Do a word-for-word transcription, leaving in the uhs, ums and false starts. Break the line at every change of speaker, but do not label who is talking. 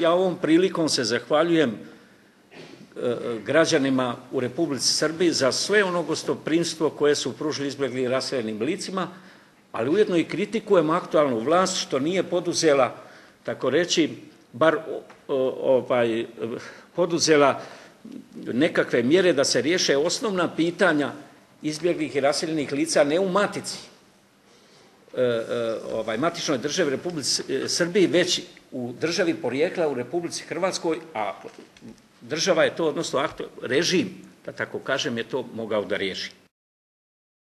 ja ovom prilikom se zahvaljujem građanima u Republici Srbiji za sve ono gostoprimstvo koje su pružili izbjeglim i raseljenim licima, ali ujedno i kritikujem aktualnu vlast što nije poduzela, tako reći, bar ovaj, poduzela nekakve mjere da se riješe osnovna pitanja izbjeglih i raseljenih lica ne u matici, ovaj, matičnoj državi Republici Srbiji, već u državi porijekla u Republici Hrvatskoj, a država je to, odnosno režim, da tako kažem, je to mogao da riješi.